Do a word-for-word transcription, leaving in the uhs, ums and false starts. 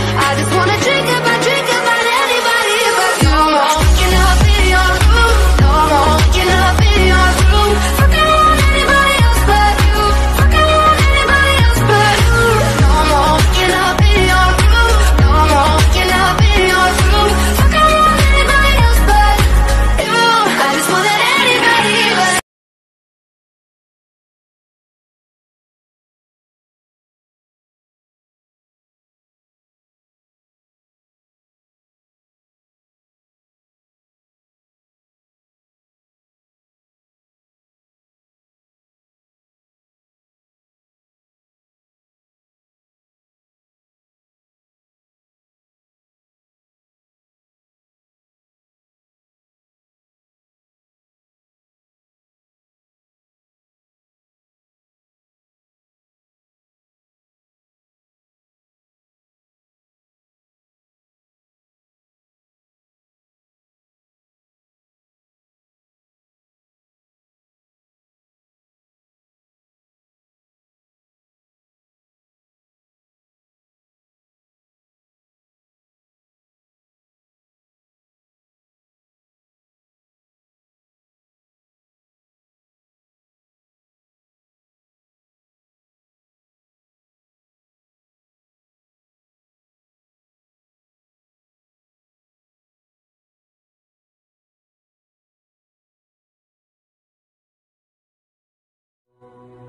I just wanna drink about, drink about anybody but you. No more waking up in your room. No more waking up in your room. Fucking on anybody else but you. Fucking on anybody else but you. No more waking up in your room. No more waking up in your room. Fucking on anybody else but you. I just want that anybody but you